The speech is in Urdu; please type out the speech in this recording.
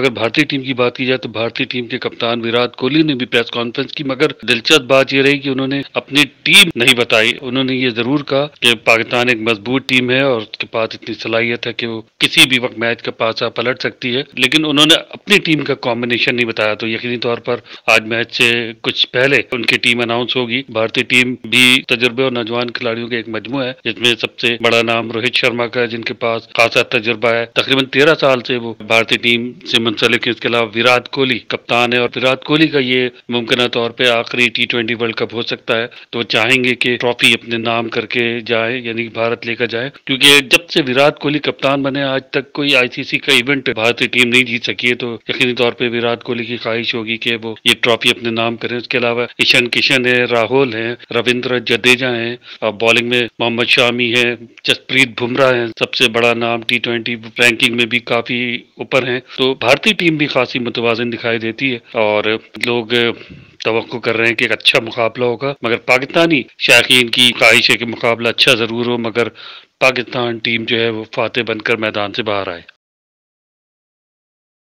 اگر بھارتی ٹیم کی بات کی جائے تو بھارتی ٹیم کے کپتان وراٹ کوہلی نے بھی پریس کانفرنس کی، مگر دلچسپ بات یہ رہی کہ انہوں نے اپنی ٹیم نہیں بتائی۔ انہوں نے یہ ضرور کہا کہ پاکستان ایک مضبوط ٹیم ہے اور اس کے پاس اتنی صلاحیت ہے کہ وہ کسی بھی وقت میچ کا پاسا پلٹ سکتی ہے، لیکن انہوں نے اپنی ٹیم کا کمبینیشن نہیں بتایا۔ تو یقینی طور پر آج میچ سے کچھ پہلے ان کی ٹیم اناؤنس ہوگی۔ بھارتی ٹیم بھی تجربے اور نوجوان کھلاڑیوں کا ایک مجموعہ ہے، جس میں سب سے بڑا نام روہت شرما کا ہے، جن کے پاس خاصا تجربہ ہے، تقریباً 13 سال سے وہ بھارتی ٹیم سے منسلک ہے۔ اس کے علاوہ وراٹ کوہلی کپتان ہے، اور وراٹ کوہلی کا یہ ممکنہ طور پہ آخری T20 ورلڈ کپ ہو سکتا ہے، تو وہ چاہیں گے کہ ٹرافی اپنے نام کر کے جائے، یعنی بھارت لے کر جائے، کیونکہ جب سے وراٹ کوہلی کپتان بنے آج تک کوئی ICC کا ایونٹ بھارتی ٹیم نہیں جیت سکی ہے، تو یقینی طور پہ وراٹ کوہلی کی خواہش ہوگی کہ وہ یہ ٹرافی اپنے نام کریں۔ اس کے علاوہ ایشان کشن ہے، راہل ہیں، رویندر جڈیجا ہیں، اور بالنگ میں محمد شامی ہے، جسپریت بمراہ ہیں، سب سے بڑا نام T20 رینکنگ میں بھی کافی اوپر ہیں۔ تو بھارتی ٹیم بھی خاصی متوازن دکھائی دیتی ہے، اور لوگ توقع کر رہے ہیں کہ ایک اچھا مقابلہ ہوگا، مگر پاکستانی شائقین کی خواہش ہے کہ مقابلہ اچھا ضرور ہو، مگر پاکستان ٹیم جو ہے وہ فاتح بن کر میدان سے باہر آئے۔